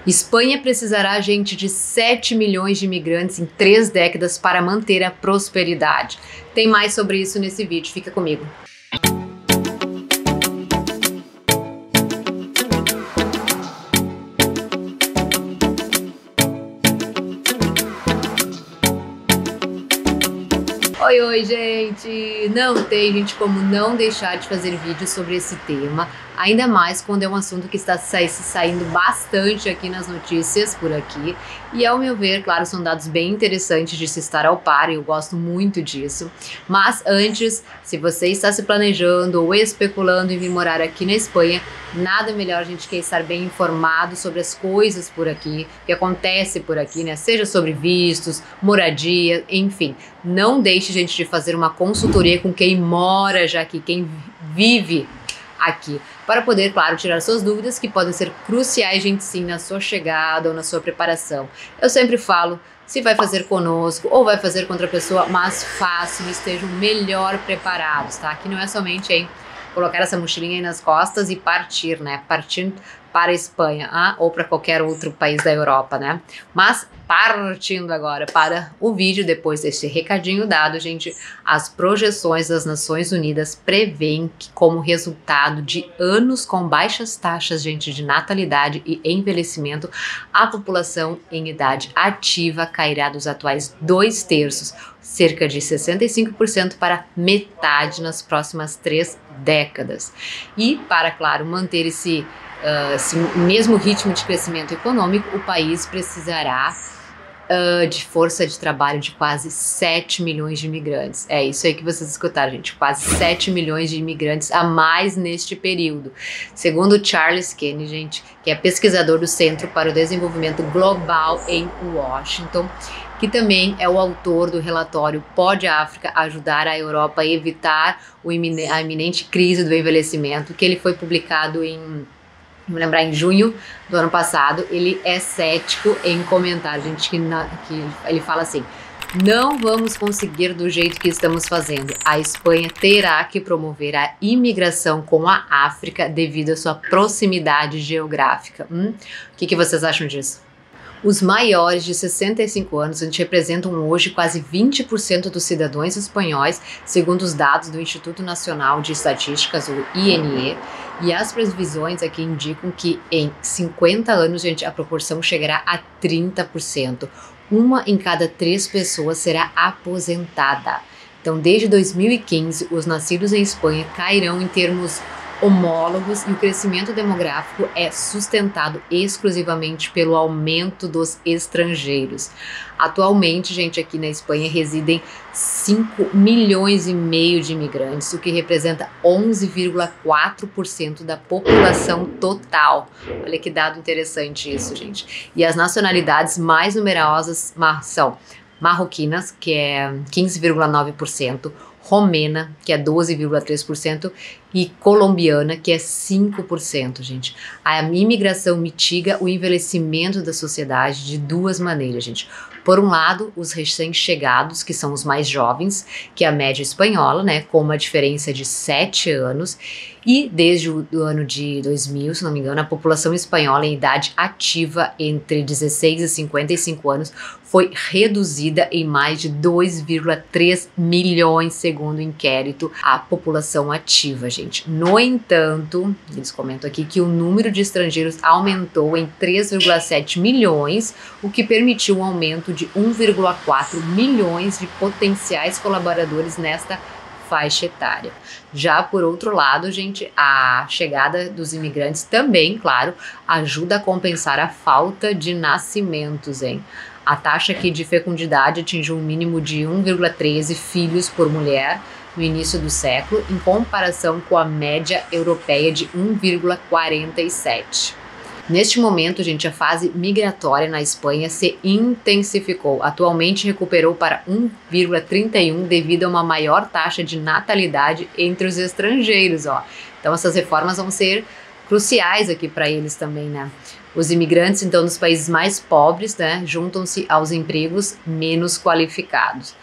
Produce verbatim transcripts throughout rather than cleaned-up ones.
Espanha precisará, gente, de sete milhões de imigrantes em três décadas para manter a prosperidade. Tem mais sobre isso nesse vídeo, fica comigo. Oi, oi, gente! Não tem, gente, como não deixar de fazer vídeo sobre esse tema, ainda mais quando é um assunto que está sa- saindo bastante aqui nas notícias por aqui, e ao meu ver, claro, são dados bem interessantes de se estar ao par, e eu gosto muito disso. Mas antes, se você está se planejando ou especulando em vir morar aqui na Espanha, nada melhor, a gente, que estar bem informado sobre as coisas por aqui, que acontece por aqui, né? Seja sobre vistos, moradia, enfim. Não deixe, gente, de fazer uma consultoria com quem mora já aqui, quem vive aqui, para poder, claro, tirar suas dúvidas que podem ser cruciais, gente, sim, na sua chegada ou na sua preparação. Eu sempre falo, se vai fazer conosco ou vai fazer com outra pessoa, mas façam e estejam melhor preparados, tá? Aqui não é somente, hein, colocar essa mochilinha aí nas costas e partir, né? Partir para a Espanha, ah, ou para qualquer outro país da Europa, né? Mas partindo agora para o vídeo, depois desse recadinho dado, gente, as projeções das Nações Unidas prevêem que, como resultado de anos com baixas taxas, gente, de natalidade e envelhecimento, a população em idade ativa cairá dos atuais dois terços, cerca de sessenta e cinco por cento, para metade nas próximas três décadas. E para, claro, manter esse, uh, esse mesmo ritmo de crescimento econômico, o país precisará uh, de força de trabalho de quase sete milhões de imigrantes. É isso aí que vocês escutaram, gente, quase sete milhões de imigrantes a mais neste período. Segundo Charles Kenny, gente, que é pesquisador do Centro para o Desenvolvimento Global em Washington, que também é o autor do relatório Pode a África ajudar a Europa a evitar o imine- a iminente crise do envelhecimento, que ele foi publicado em, me lembrar, em junho do ano passado. Ele é cético em comentar, gente, que, na, que ele fala assim: não vamos conseguir do jeito que estamos fazendo. A Espanha terá que promover a imigração com a África devido à sua proximidade geográfica. Hum? O que, que vocês acham disso? Os maiores de sessenta e cinco anos, a gente, representam hoje quase vinte por cento dos cidadãos espanhóis, segundo os dados do Instituto Nacional de Estatísticas, o I N E, e as previsões aqui indicam que em cinquenta anos, gente, a proporção chegará a trinta por cento. Uma em cada três pessoas será aposentada. Então, desde dois mil e quinze, os nascidos em Espanha cairão em termos homólogos, e o crescimento demográfico é sustentado exclusivamente pelo aumento dos estrangeiros. Atualmente, gente, aqui na Espanha residem cinco milhões e meio de imigrantes, o que representa onze vírgula quatro por cento da população total. Olha que dado interessante isso, gente. E as nacionalidades mais numerosas são marroquinas, que é quinze vírgula nove por cento, romena, que é doze vírgula três por cento, e colombiana, que é cinco por cento, gente. A imigração mitiga o envelhecimento da sociedade de duas maneiras, gente. Por um lado, os recém-chegados, que são os mais jovens, que é a média espanhola, né, com uma diferença de sete anos, e desde o do ano de dois mil, se não me engano, a população espanhola em idade ativa entre dezesseis e cinquenta e cinco anos foi reduzida em mais de dois vírgula três milhões, segundo o inquérito, a população ativa, gente. No entanto, eles comentam aqui que o número de estrangeiros aumentou em três vírgula sete milhões, o que permitiu um aumento de um vírgula quatro milhões de potenciais colaboradores nesta faixa etária. Já por outro lado, gente, a chegada dos imigrantes também, claro, ajuda a compensar a falta de nascimentos, hein? A taxa aqui de fecundidade atingiu um mínimo de um vírgula treze filhos por mulher no início do século, em comparação com a média europeia de um vírgula quarenta e sete. Neste momento, gente, a fase migratória na Espanha se intensificou. Atualmente recuperou para um vírgula trinta e um devido a uma maior taxa de natalidade entre os estrangeiros, ó. Então essas reformas vão ser cruciais aqui para eles também, né? Os imigrantes, então, dos países mais pobres, né, juntam-se aos empregos menos qualificados.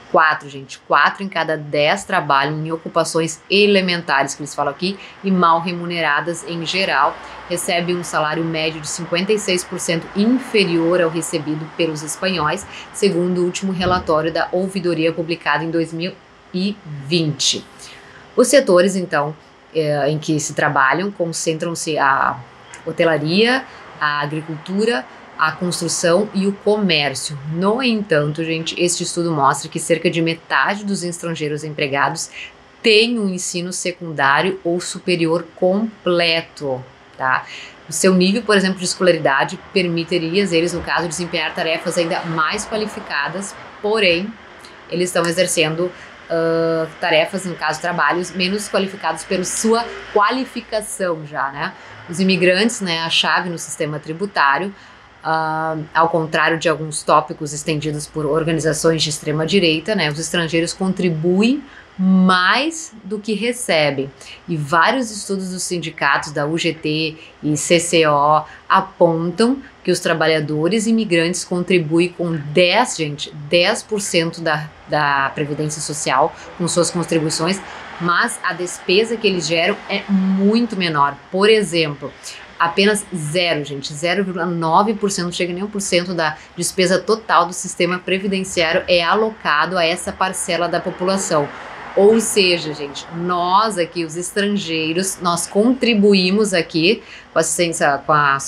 Quatro, gente, quatro em cada dez trabalham em ocupações elementares, que eles falam aqui, e mal remuneradas em geral. Recebe um salário médio de cinquenta e seis por cento inferior ao recebido pelos espanhóis, segundo o último relatório da ouvidoria publicado em dois mil e vinte. Os setores, então, eh, em que se trabalham concentram-se a hotelaria, a agricultura, a construção e o comércio. No entanto, gente, este estudo mostra que cerca de metade dos estrangeiros empregados tem um ensino secundário ou superior completo, tá? O seu nível, por exemplo, de escolaridade permitiria eles, no caso, desempenhar tarefas ainda mais qualificadas, porém, eles estão exercendo Uh, tarefas, no caso, trabalhos menos qualificados pela sua qualificação já, né? Os imigrantes, né, a chave no sistema tributário, uh, ao contrário de alguns tópicos estendidos por organizações de extrema-direita, né, os estrangeiros contribuem mais do que recebem. E vários estudos dos sindicatos da U G T e C C O apontam que os trabalhadores imigrantes contribuem com dez, gente, dez por cento da, da Previdência Social com suas contribuições, mas a despesa que eles geram é muito menor. Por exemplo, apenas zero, gente, zero vírgula nove por cento, não chega nem um por cento da despesa total do sistema previdenciário é alocado a essa parcela da população. Ou seja, gente, nós aqui, os estrangeiros, nós contribuímos aqui com a assistência, com a,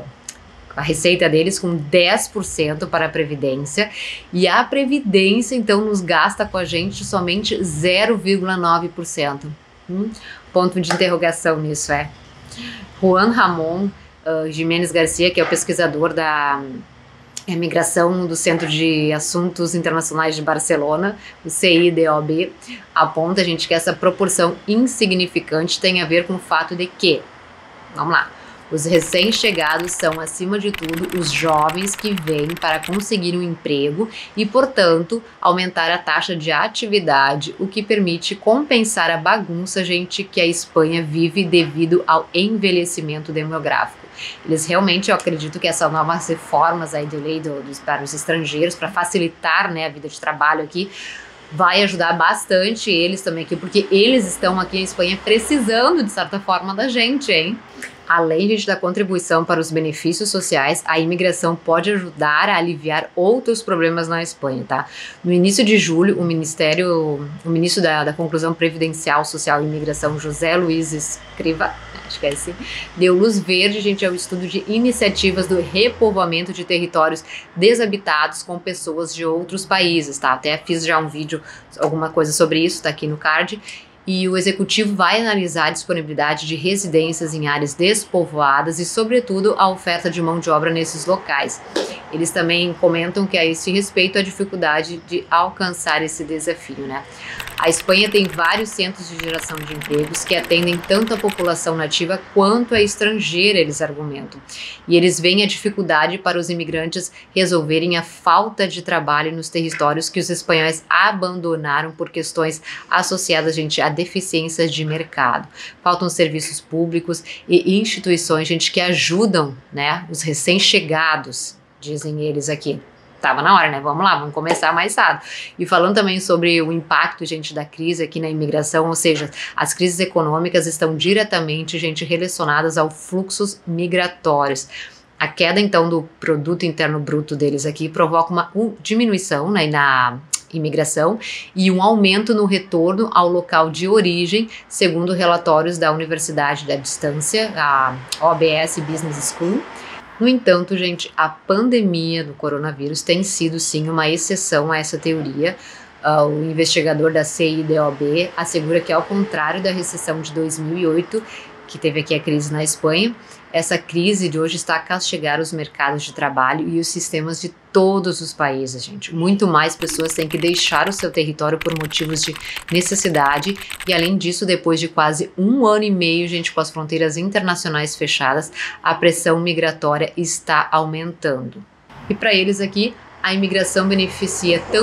a receita deles com dez por cento para a Previdência, e a Previdência, então, nos gasta com a gente somente zero vírgula nove por cento. Hum? Ponto de interrogação nisso é. Juan Ramón uh, Jiménez Garcia, que é o pesquisador da Imigração do Centro de Assuntos Internacionais de Barcelona, o C I D O B, aponta, gente, que essa proporção insignificante tem a ver com o fato de que, vamos lá, os recém-chegados são, acima de tudo, os jovens que vêm para conseguir um emprego e, portanto, aumentar a taxa de atividade, o que permite compensar a bagunça, gente, que a Espanha vive devido ao envelhecimento demográfico. Eles realmente, eu acredito que essas novas reformas aí de lei do, dos, para os estrangeiros, para facilitar, né, a vida de trabalho aqui, vai ajudar bastante eles também aqui, porque eles estão aqui em Espanha precisando, de certa forma, da gente, hein? Além, gente, da contribuição para os benefícios sociais, a imigração pode ajudar a aliviar outros problemas na Espanha, tá? No início de julho, o Ministério, o ministro da, da Conclusão Previdencial, Social e Imigração, José Luiz Escrivá, acho que é assim, deu luz verde, gente, ao estudo de iniciativas do repovoamento de territórios desabitados com pessoas de outros países, tá? Até fiz já um vídeo, alguma coisa sobre isso, tá aqui no card. E o executivo vai analisar a disponibilidade de residências em áreas despovoadas e, sobretudo, a oferta de mão de obra nesses locais. Eles também comentam que a esse respeito a dificuldade de alcançar esse desafio, né? A Espanha tem vários centros de geração de empregos que atendem tanto a população nativa quanto a estrangeira, eles argumentam. E eles veem a dificuldade para os imigrantes resolverem a falta de trabalho nos territórios que os espanhóis abandonaram por questões associadas, gente, a deficiências de mercado. Faltam serviços públicos e instituições, gente, que ajudam, né, os recém-chegados, dizem eles aqui. Tava na hora, né? Vamos lá, vamos começar mais cedo. E falando também sobre o impacto, gente, da crise aqui na imigração, ou seja, as crises econômicas estão diretamente, gente, relacionadas aos fluxos migratórios. A queda, então, do produto interno bruto deles aqui provoca uma um, diminuição, né, na imigração e um aumento no retorno ao local de origem, segundo relatórios da Universidade da Distância, a O B S Business School. No entanto, gente, a pandemia do coronavírus tem sido, sim, uma exceção a essa teoria. Uh, o investigador da C I D O B assegura que, ao contrário da recessão de dois mil e oito, que teve aqui a crise na Espanha, essa crise de hoje está a castigar os mercados de trabalho e os sistemas de todos os países, gente. Muito mais pessoas têm que deixar o seu território por motivos de necessidade e, além disso, depois de quase um ano e meio, gente, com as fronteiras internacionais fechadas, a pressão migratória está aumentando. E para eles aqui, a imigração beneficia tanto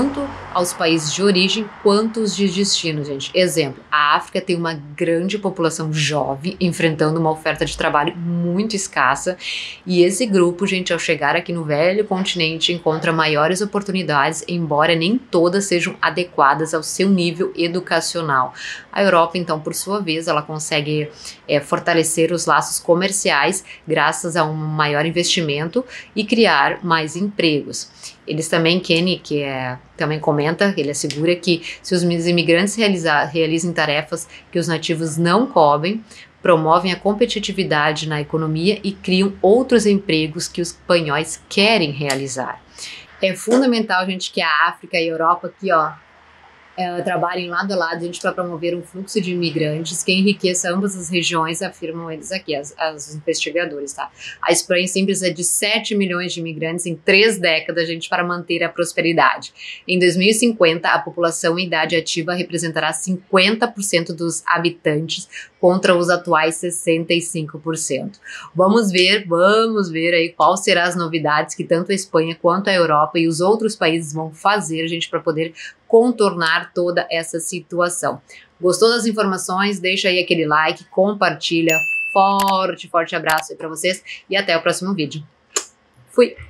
aos países de origem quanto os de destino, gente. Exemplo, a África tem uma grande população jovem enfrentando uma oferta de trabalho muito escassa e esse grupo, gente, ao chegar aqui no velho continente, encontra maiores oportunidades, embora nem todas sejam adequadas ao seu nível educacional. A Europa, então, por sua vez, ela consegue é, fortalecer os laços comerciais graças a um maior investimento e criar mais empregos. Eles também, Kenny, que é, também comenta, ele assegura que se os imigrantes realizar, realizem tarefas que os nativos não cobrem, promovem a competitividade na economia e criam outros empregos que os espanhóis querem realizar. É fundamental, gente, que a África e a Europa aqui, ó, Uh, trabalhem lado a lado, gente, para promover um fluxo de imigrantes que enriqueça ambas as regiões, afirmam eles aqui, as, as investigadores, tá? A Espanha sempre precisa de sete milhões de imigrantes em três décadas, gente, para manter a prosperidade. Em dois mil e cinquenta, a população em idade ativa representará cinquenta por cento dos habitantes contra os atuais sessenta e cinco por cento. Vamos ver, vamos ver aí quais serão as novidades que tanto a Espanha quanto a Europa e os outros países vão fazer, gente, para poder contornar toda essa situação. Gostou das informações? Deixa aí aquele like, compartilha. Forte, forte abraço aí para vocês e até o próximo vídeo. Fui!